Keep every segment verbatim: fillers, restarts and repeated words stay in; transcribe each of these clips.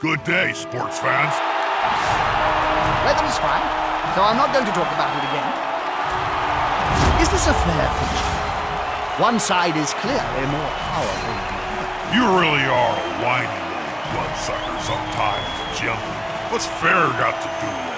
Good day, sports fans. Weather is fine, so I'm not going to talk about it again. Is this a fair fixture? One side is clearly more powerful than the other. You really are a whiny little bloodsucker sometimes, Jim. What's fair got to do with it?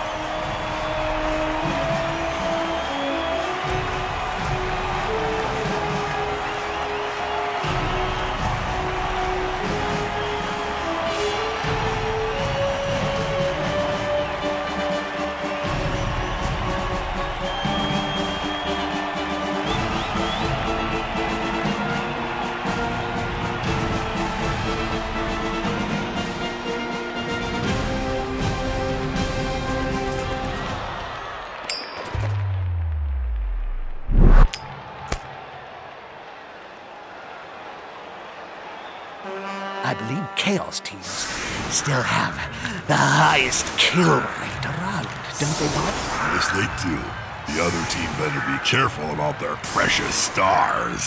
I believe Chaos teams still have the highest kill rate around, don't they, Bob? Yes, they do. The other team better be careful about their precious stars.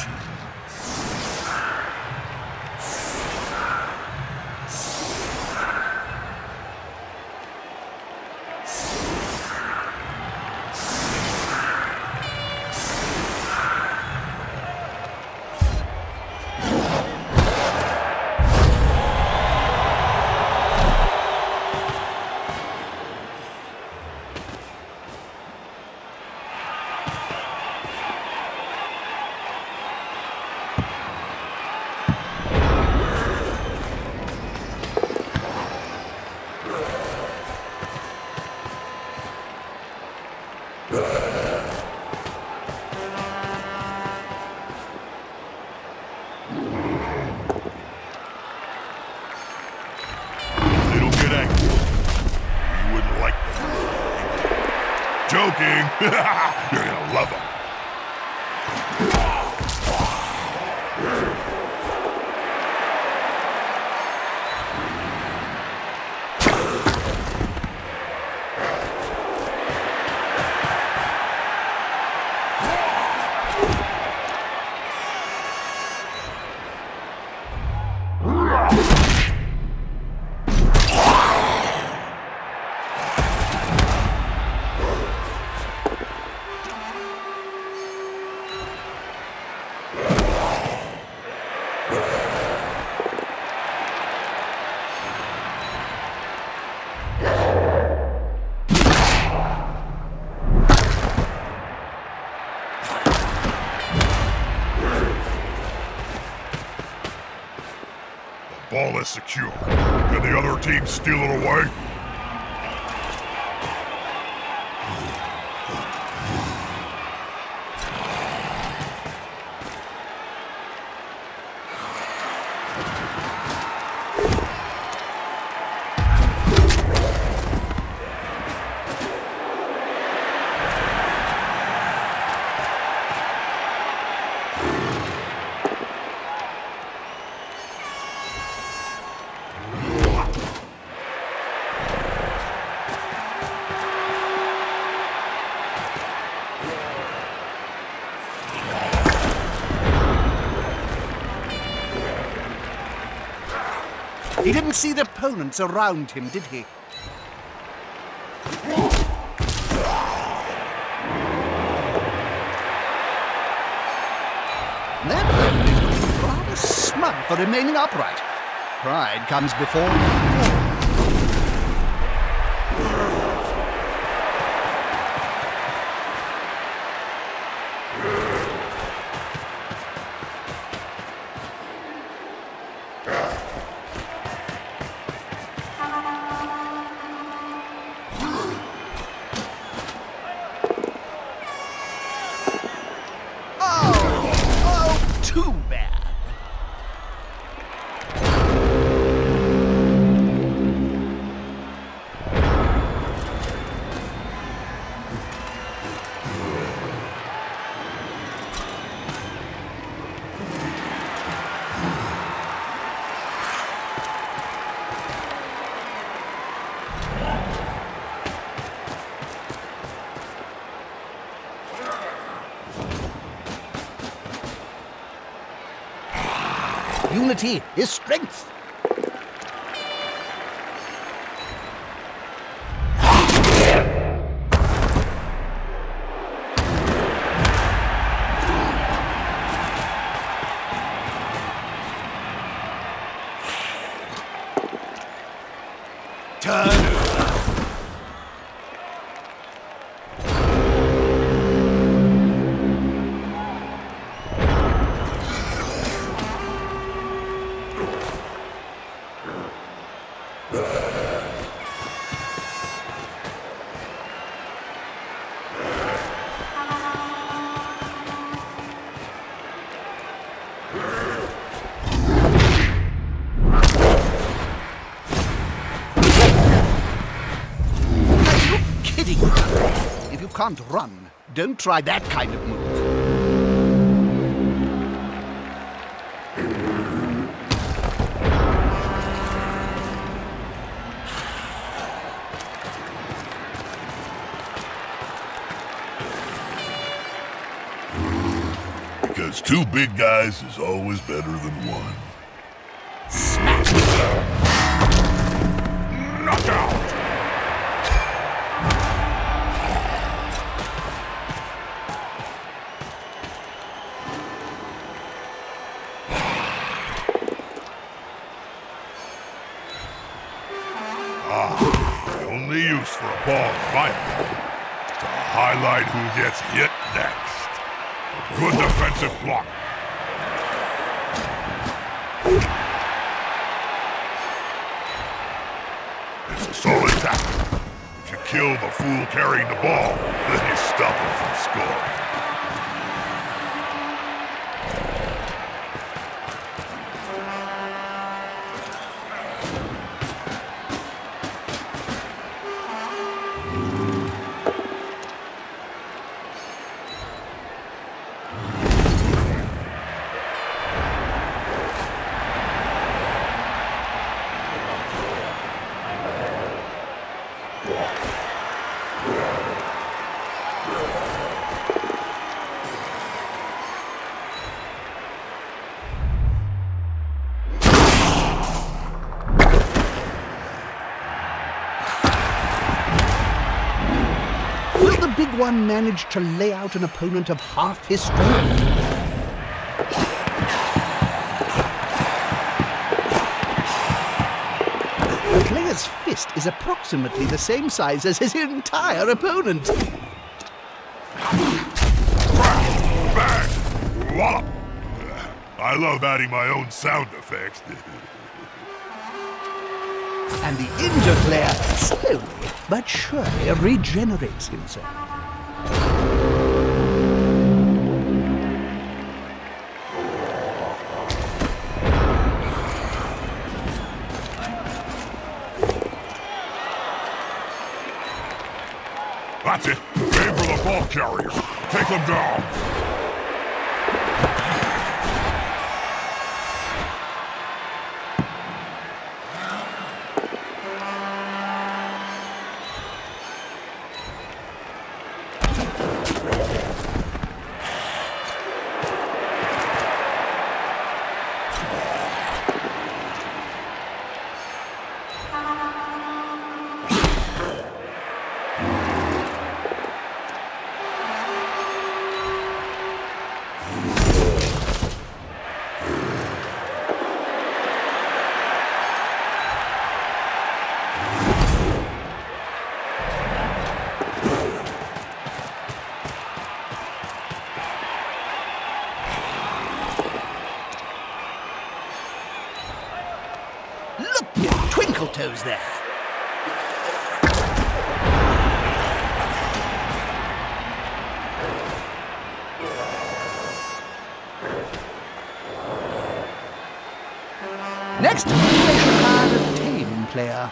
Joking! You're gonna love them. Ball is secure. Can the other team steal it away? He didn't see the opponents around him, did he? That opponent is looking rather smug for remaining upright. Pride comes before fall. Too bad. Unity is strength. Turn over. If you can't run, don't try that kind of move. Because two big guys is always better than one. Smash! Knockout! The only use for a ball fight to highlight who gets hit next. A good defensive block. It's a solid tackle. If you kill the fool carrying the ball, then you stop him from scoring. Big one managed to lay out an opponent of half his strength. The player's fist is approximately the same size as his entire opponent. Bang! Wallop! I love adding my own sound effects. And the injured player slowly but surely regenerates himself. That's it. Aim for the ball carrier. Take them down. Look at Twinkle Toes there. Next, we shall add a tame player.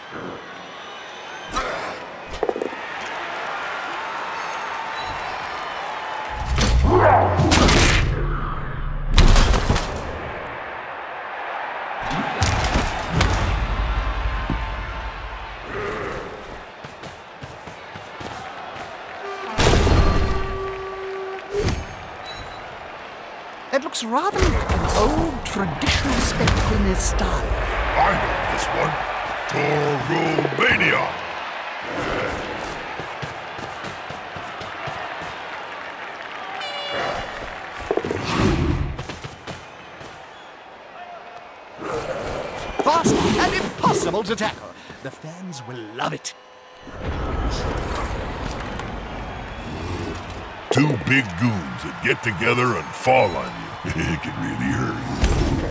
It looks rather like an old traditional spectacle in his style. I know this one. Toromania. Fast and impossible to tackle. The fans will love it. Two big goons that get together and fall on you. It can really hurt.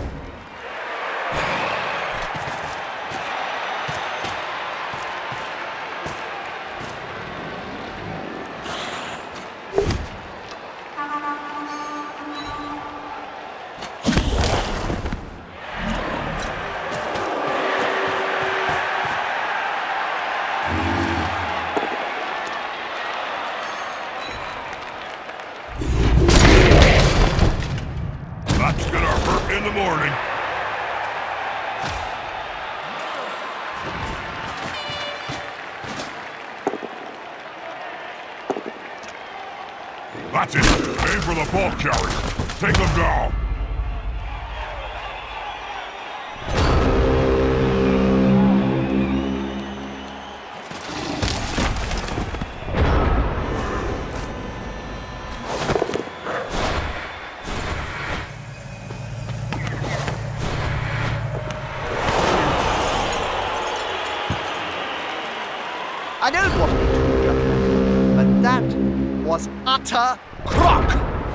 In the morning. That's it. Aim for the ball carrier. Take them down. I don't want to be too judgmental, but that was utter crock!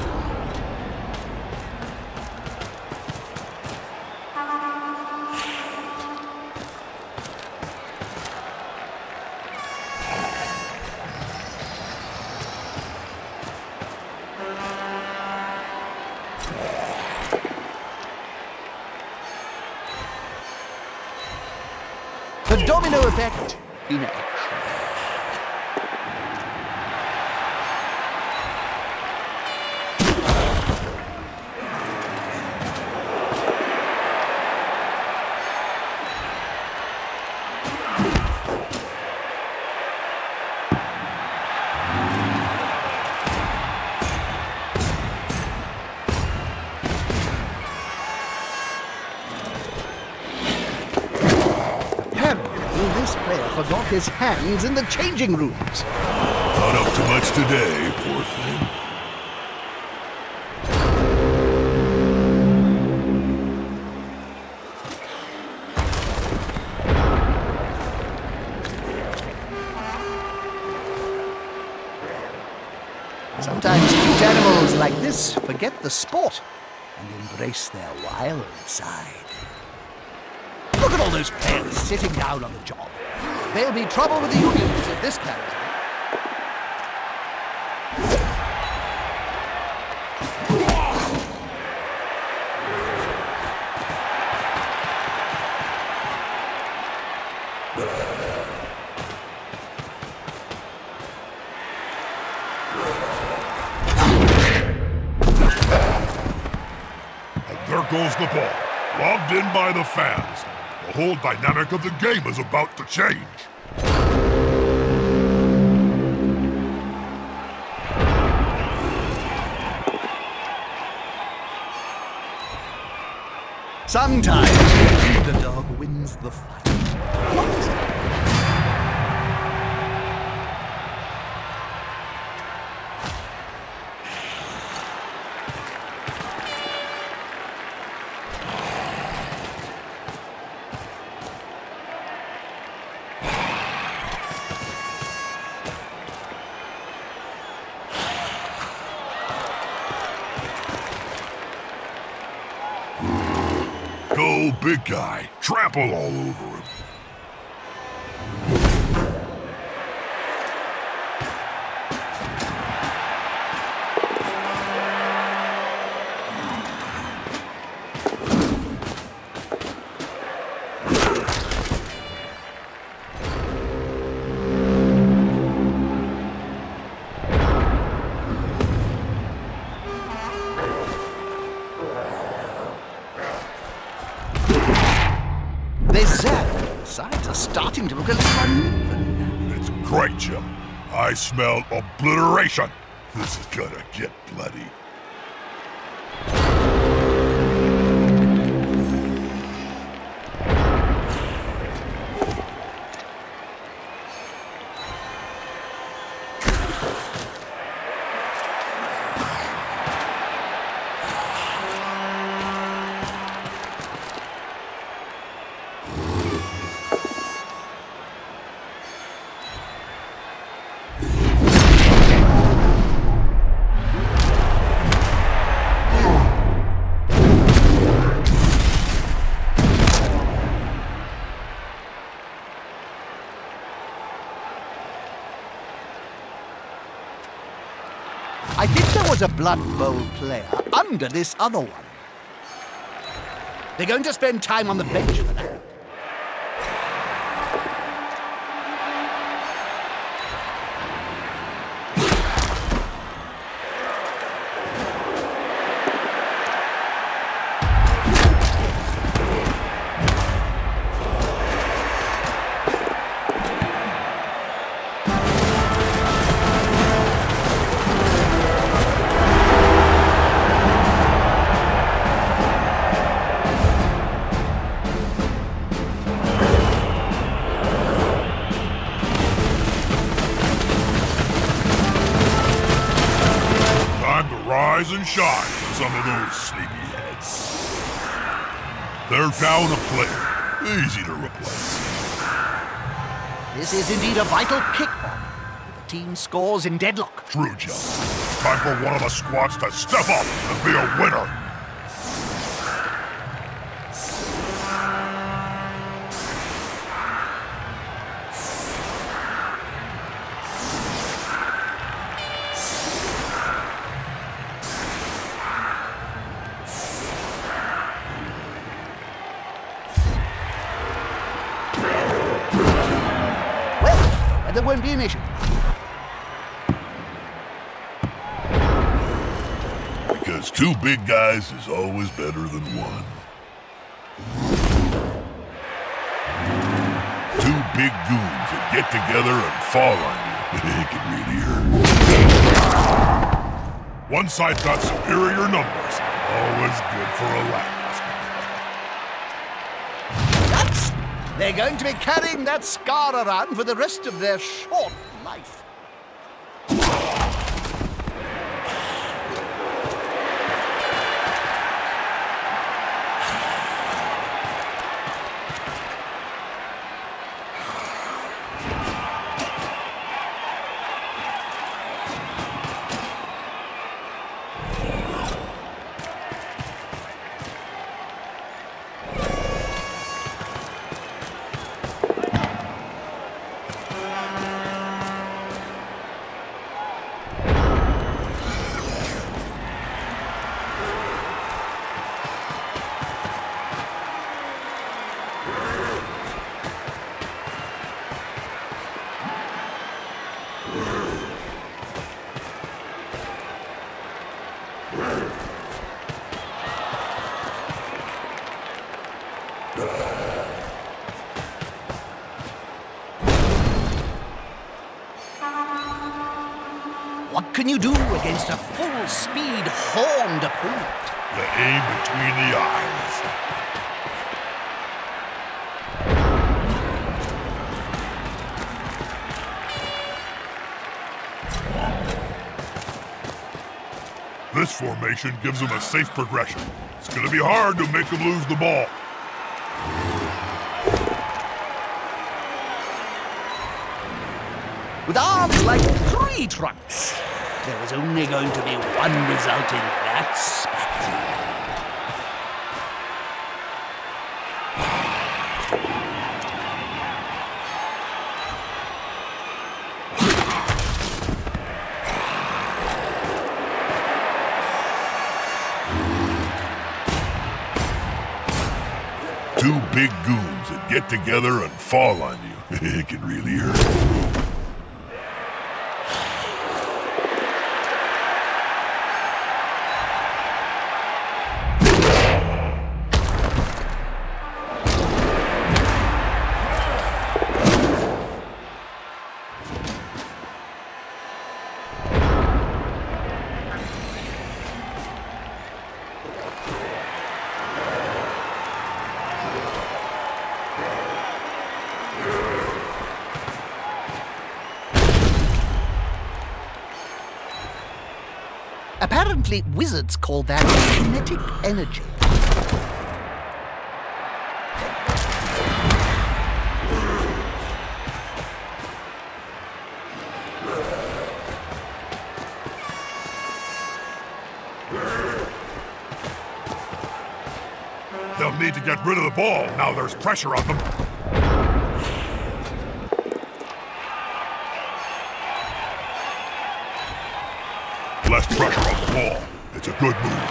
The domino effect in action. This player forgot his hands in the changing rooms. Not up to much today, poor thing. Sometimes cute animals like this forget the sport and embrace their wild side. Look at all those players sitting down on the job. There'll be trouble with the unions if this carries on. And there goes the ball, lobbed in by the fans. The whole dynamic of the game is about to change. Sometimes the dog wins the fight. What? Go, big guy. Trample all over him. The sides are starting to look a little uneven. It's great, Jim. I smell obliteration. This is gonna get bloody. I think there was a Blood Bowl player under this other one. They're going to spend time on the bench for that. Rise and shine for some of those sleepyheads. They're down a player. Easy to replace. This is indeed a vital kick-off. The team scores in deadlock. True, Joe. Time for one of the squads to step up and be a winner. There won't be an issue. Because two big guys is always better than one. Two big goons that get together and fall on you. It can really hurt. One side's got superior numbers. Always good for a laugh. They're going to be carrying that scar around for the rest of their short life. What can you do against a full-speed, horned opponent? The aim between the eyes. This formation gives them a safe progression. It's gonna be hard to make them lose the ball. With arms like tree trunks, there is only going to be one result in that spat. Two big goons that get together and fall on you. It can really hurt. Apparently, wizards call that kinetic energy. They'll need to get rid of the ball now there's pressure on them. less pressure on the ball. It's a good move.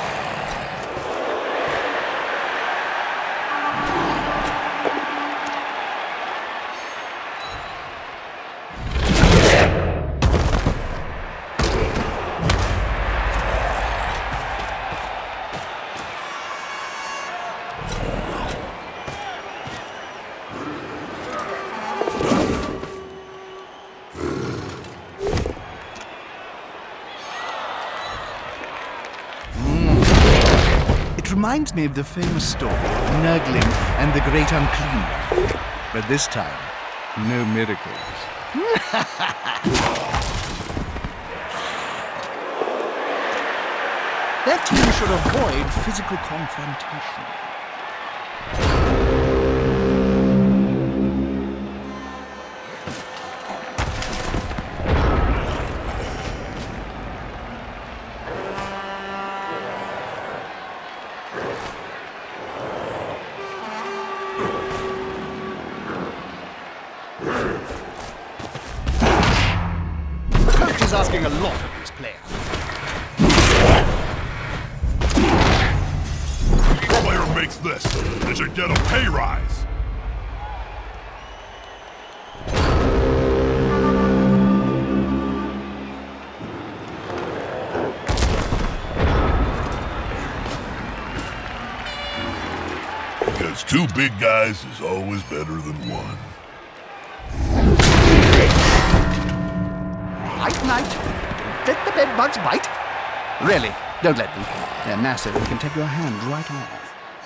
Reminds me of the famous story of Nurgling and the Great Unclean. But this time, no miracles. Their team should avoid physical confrontation. Is asking a lot of these players. Player makes this, they should get a pay rise. Because two big guys is always better than one. Night, night. Let the bed bugs bite. Really, don't let them. They're massive and can take your hand right off.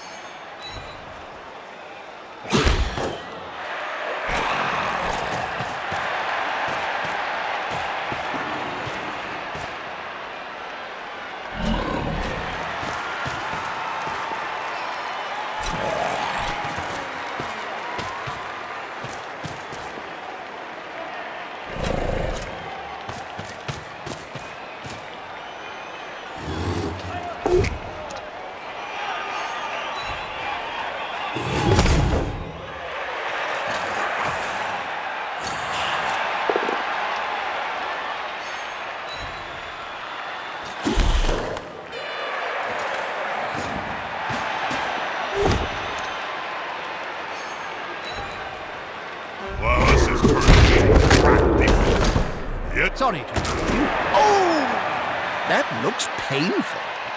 Sorry to interrupt you. Oh! That looks painful.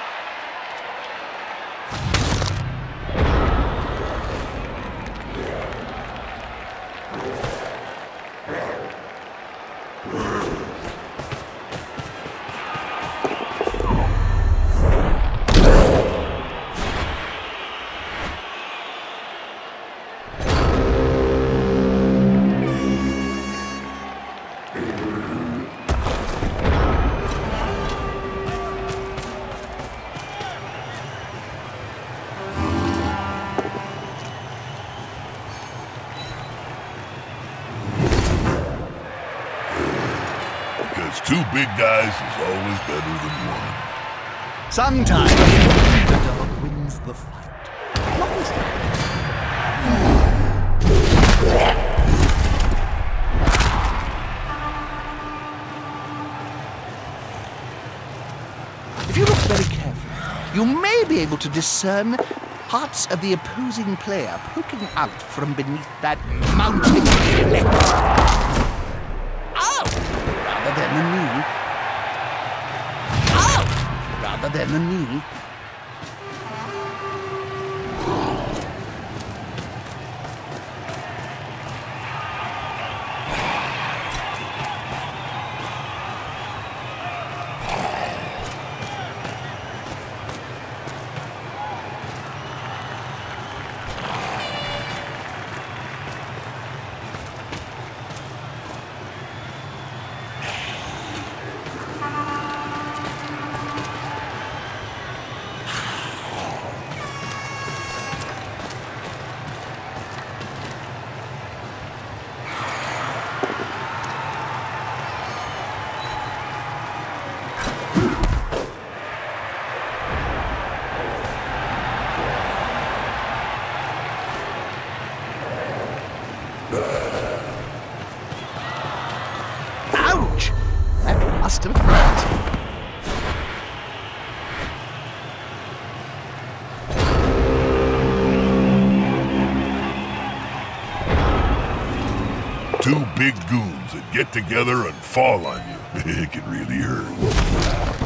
Two big guys is always better than one. Sometimes the dog wins the fight. What was that? If you look very carefully, you may be able to discern parts of the opposing player poking out from beneath that mounting flesh. Rather than the knee. Oh! Rather than the knee. Ouch! That must have hurt. Two big goons that get together and fall on you. It can really hurt.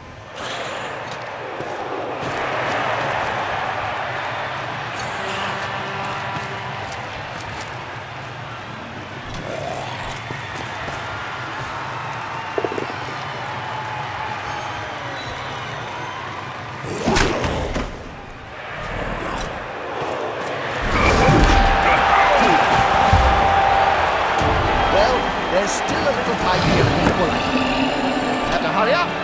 There's still a little time here to equalize. Have to hurry up.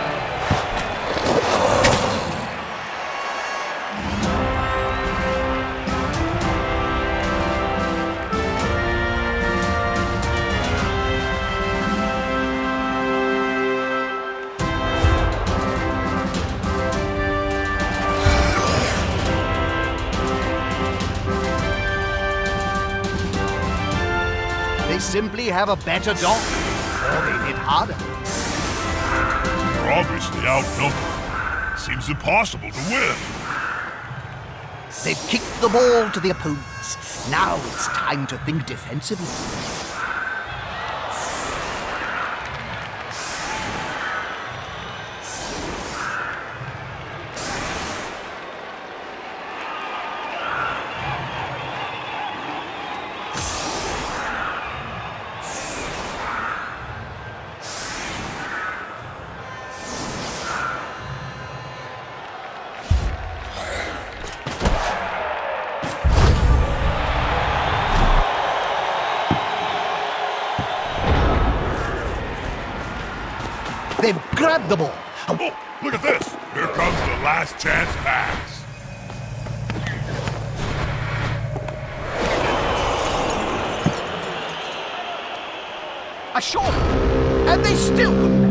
They simply have a better dog, or they hit harder. They're obviously outnumbered. It seems impossible to win. They've kicked the ball to the opponents. Now it's time to think defensively. They've grabbed the ball. Oh, look at this. Here comes the last chance pass. A shot, and they still couldn't.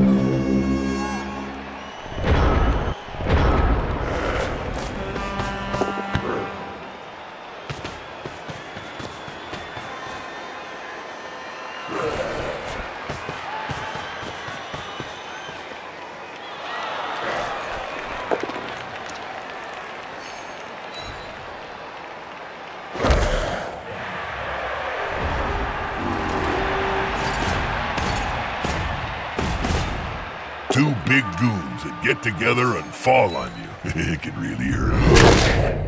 Two big goons that get together and fall on you. It can really hurt.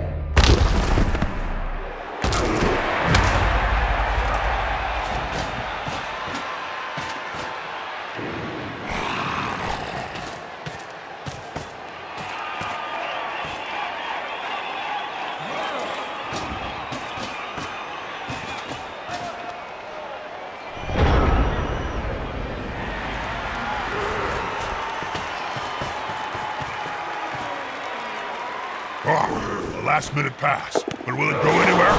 Oh, a last-minute pass, but will it go anywhere?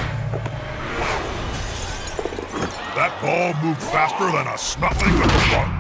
That ball moved faster than a snuffling of a run.